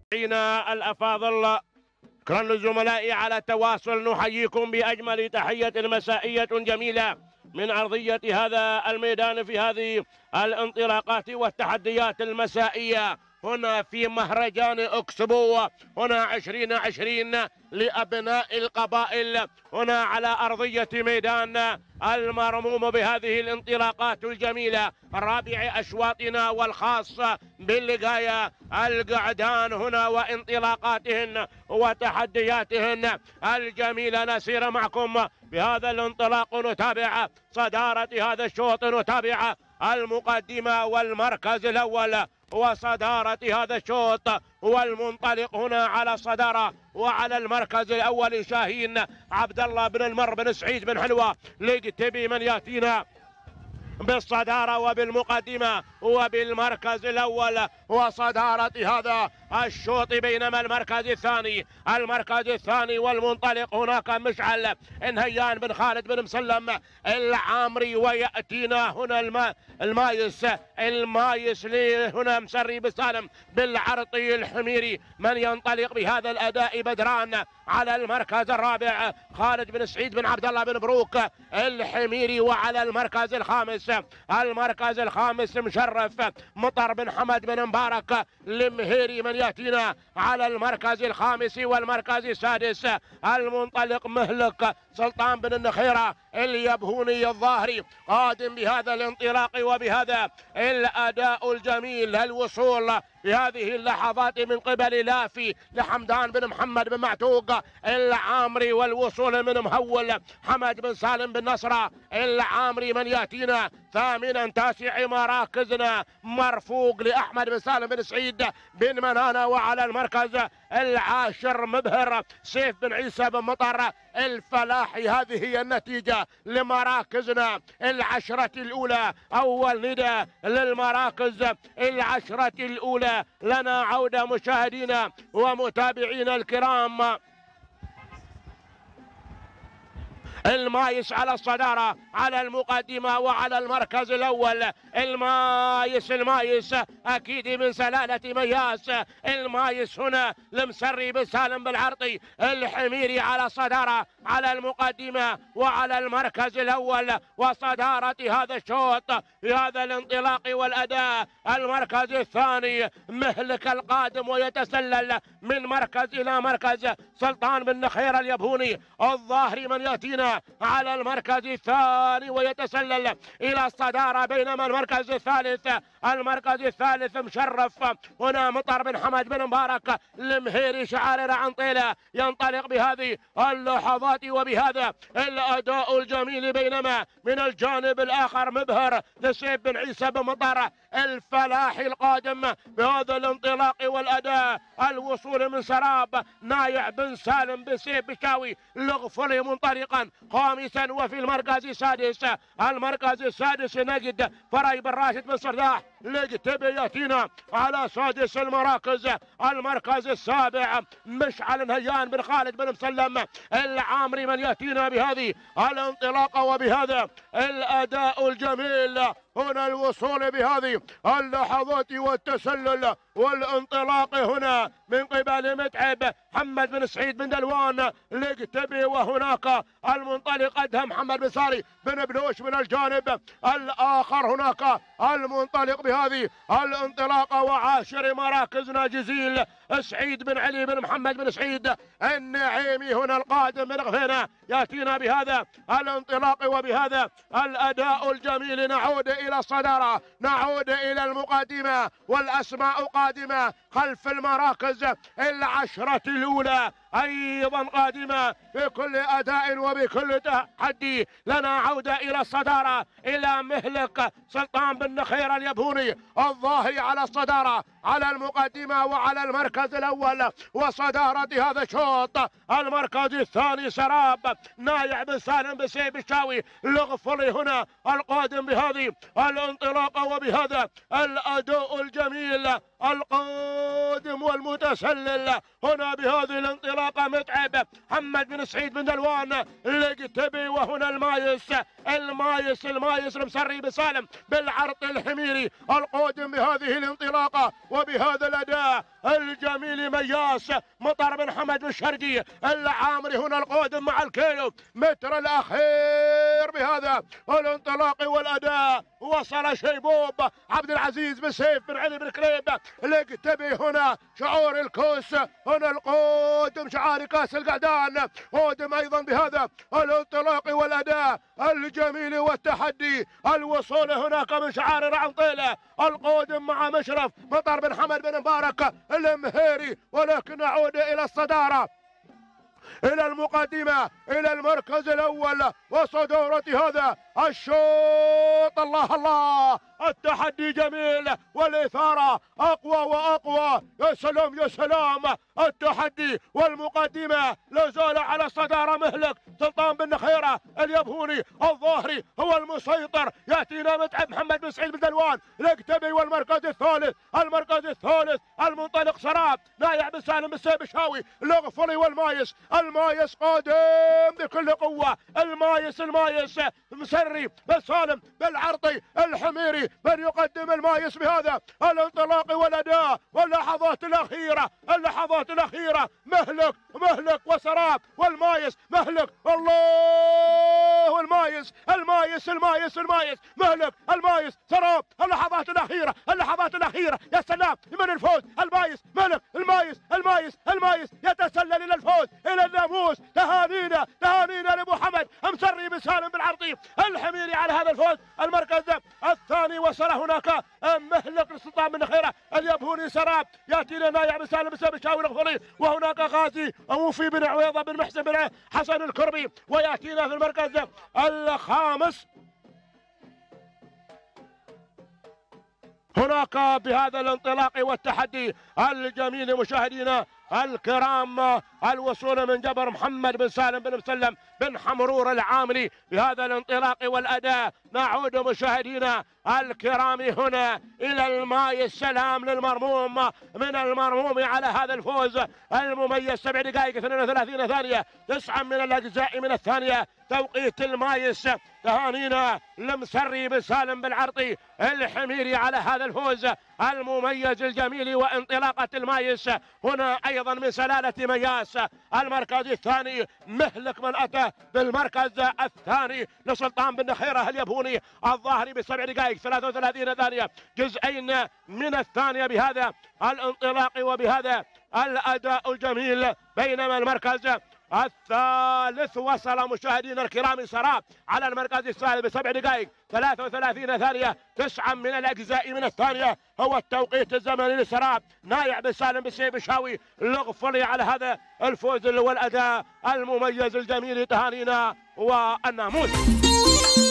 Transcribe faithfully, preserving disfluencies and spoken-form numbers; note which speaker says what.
Speaker 1: متابعينا الأفاضل، شكرا للزملاء على التواصل. نحييكم بأجمل تحية مسائية جميلة من أرضية هذا الميدان في هذه الانطلاقات والتحديات المسائية هنا في مهرجان اكسبو، هنا عشرين عشرين لأبناء القبائل، هنا على أرضية ميدان المرموم بهذه الانطلاقات الجميلة، رابع أشواطنا والخاصة باللقاية القعدان هنا وانطلاقاتهن وتحدياتهن الجميلة. نسير معكم بهذا الانطلاق، نتابع صدارة هذا الشوط، نتابع المقدمة والمركز الأول وصدارة هذا الشوط، والمنطلق هنا على الصدارة وعلى المركز الأول شاهين عبد الله بن المر بن سعيد بن حلوة لقتبي من يأتينا بالصدارة وبالمقدمة وبالمركز الأول وصدارة هذا الشوط، بينما المركز الثاني المركز الثاني والمنطلق هناك مشعل نهيان بن خالد بن مسلم العامري، ويأتينا هنا الما المايس المايس هنا مسري بسالم بالعرطي الحميري. من ينطلق بهذا الأداء بدران على المركز الرابع خالد بن سعيد بن عبد الله بن بروك الحميري، وعلى المركز الخامس المركز الخامس مشرف مطر بن حمد بن مبارك المهيري. من يأتينا على المركز الخامس والمركز السادس المنطلق مهلك سلطان بن النخيرة اليبهوني الظاهري، قادم بهذا الانطلاق وبهذا الأداء الجميل. الوصول في هذه اللحظات من قبل لافي لحمدان بن محمد بن معتوق العامري، والوصول من مهول حمد بن سالم بن نصرة العامري. من يأتينا ثامنا تاسع مراكزنا مرفوق لأحمد بن سالم بن سعيد بن منانة، وعلى المركز العاشر مبهر سيف بن عيسى بن مطر الفلاحي. هذه هي النتيجة لمراكزنا العشرة الأولى، أول نداء للمراكز العشرة الأولى. لنا عودة مشاهدينا ومتابعينا الكرام. المايس على الصدارة على المقدمة وعلى المركز الأول، المايس المايس أكيد من سلالة مياس، المايس هنا المسري بن سالم بالعرطي الحميري على الصدارة على المقدمة وعلى المركز الأول وصدارة هذا الشوط في هذا الانطلاق والأداء. المركز الثاني مهلك القادم ويتسلل من مركز إلى مركز سلطان بن نخير اليبهوني الظاهري. من يأتينا على المركز الثاني ويتسلل إلى الصدارة، بينما المركز الثالث المركز الثالث مشرف هنا مطر بن حمد بن مبارك المهيري شعارر عنطيلة ينطلق بهذه اللحظات وبهذا الأداء الجميل، بينما من الجانب الآخر مبهر لسيف بن عيسى بن مطر الفلاحي القادم بهذا الانطلاق والأداء. الوصول من سراب نايع بن سالم بن سيف بشاوي الغفري منطلقا خامسا، وفي المركز السادس المركز السادس نجد فري بن راشد بن صرداح لقتبي ياتينا على سادس المراكز. المركز السابع مشعل نهيان بن خالد بن مسلم العامري. من ياتينا بهذه الانطلاقه وبهذا الاداء الجميل هنا الوصول بهذه اللحظات والتسلل والانطلاق هنا من قبل متعب محمد بن سعيد بن دلوان لقتبي، وهناك المنطلق أدهم محمد بن ساري بن بلوش من الجانب الآخر. هناك المنطلق بهذه الانطلاقة وعاشر مراكزنا جزيل سعيد بن علي بن محمد بن سعيد النعيمي هنا القادم من غفينة يأتينا بهذا الانطلاق وبهذا الأداء الجميل. نعود إلى الصدارة، نعود إلى المقدمة، والأسماء قادمة خلف المراكز العشرة الأولى أيضا قادمة بكل أداء وبكل تحدي. لنا عودة إلى الصدارة إلى مهلك سلطان بن نخير اليبهوني الظاهري على الصدارة على المقدمة وعلى المركز الأول وصدارة هذا الشوط. المركز الثاني سراب نايع بن سالم بن سيف الشاوي الغفري هنا القادم بهذه الانطلاقة وبهذا الأداء الجميل القادم والمتسلل هنا بهذه الانطلاقة. متعب محمد بن سعيد بن دلوان لقتبي، وهنا المايس المايس المايس المسري بسالم بالعرط الحميري القادم بهذه الانطلاقة وبهذا الأداء الجميل مياس مطر بن حمد بن شرقي العامري هنا القادم مع الكيلو متر الأخير بهذا الانطلاق والأداء. وصل شيبوب عبد العزيز بن سيف بن علي بن كريب الاقتبي هنا شعور الكوس هنا القادم شعار كاس القعدان قادم أيضا بهذا الانطلاق والأداء الجميل والتحدي. الوصول هناك من شعار رعنطيلة القادم مع مشرف مطر بن حمد بن مبارك المهيري، ولكن نعود إلى الصدارة إلى المقدمة إلى المركز الأول وصدارة هذا الشوط. الله الله التحدي جميل والإثارة أقوى وأقوى. يا سلام يا سلام التحدي والمقدمة لا زال على الصدارة مهلك سلطان بن نخيرة اليبهوني الظاهري هو المسيطر. يأتينا متعب محمد بن سعيد بن دلوان الاقتبي والمركز الثالث المركز الثالث المنطلق سراب نايع بن سالم السيبشاوي الغفري والمايس. المايس قادم بكل قوة المايس المايس مسري بن سالم بالعرطي الحميري من يقدم المايس بهذا الانطلاق والأداء. واللحظات الأخيرة اللحظات الأخيرة مهلك مهلك وسراب والمايس مهلك. الله المايس المايس المايس المايس مهلك المايس سراب. اللحظات الأخيرة اللحظات الأخيرة يا سلام لمن الفوز. المايس مهلك المايس المايس المايس يتسلل إلى الفوز إلى الناموس. تهانينا تهانينا لأبو حمد مسري بن سالم بالعرضي الحميري على هذا الفوز. المركز الثاني وصل هناك مهلك للسلطان بن نخيرة اليبهوني سراب. ياتينا نايع بن سالم السيبشاوي الغفري وهناك غازي موفي بن عويضة بن محسن بن حسن الكربي. وياتينا في المركز الخامس هناك بهذا الانطلاق والتحدي الجميل مشاهدينا الكرام الوصول من جبر محمد بن سالم بن مسلم بن حمرور العامري بهذا الانطلاق والأداء. نعود مشاهدينا الكرام هنا إلى الماي. السلام للمرموم من المرموم على هذا الفوز المميز. سبع دقائق اثنين وثلاثين ثانية تسعة من الأجزاء من الثانية توقيت المايس. تهانينا لمسري بن سالم بالعرطي الحميري على هذا الفوز المميز الجميل. وانطلاقة المايس هنا أيضا من سلالة مياس. المركز الثاني مهلك من أتى بالمركز الثاني لسلطان بن نخيرة اليبهوني الظاهري بسبع دقائق ثلاثة وثلاثين ثانية جزئين من الثانية بهذا الانطلاق وبهذا الأداء الجميل. بينما المركز الثالث وصل مشاهدينا الكرام سراب على المركز الثالث بسبع دقائق ثلاثة وثلاثين ثانية تسعة من الأجزاء من الثانية هو التوقيت الزمني لسراب. نايع بن سالم بن سيبشاوي الغفري على هذا الفوز والأداء المميز الجميل. تهانينا والناموس.